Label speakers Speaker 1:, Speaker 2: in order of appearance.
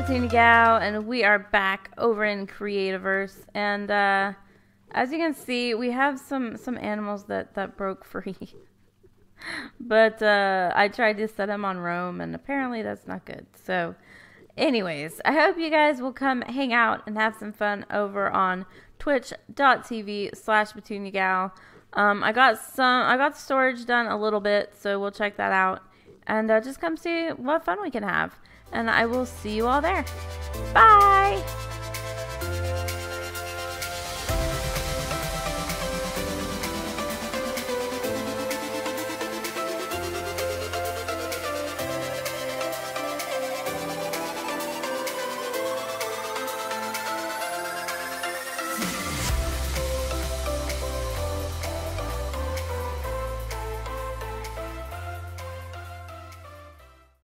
Speaker 1: Petunia Gal, and we are back over in Creativerse. And as you can see, we have some animals that broke free. But I tried to set them on roam, and apparently that's not good. So anyways, I hope you guys will come hang out and have some fun over on twitch.tv/PetuniaGal. I got storage done a little bit, so we'll check that out. And just come see what fun we can have. And I will see you all there. Bye!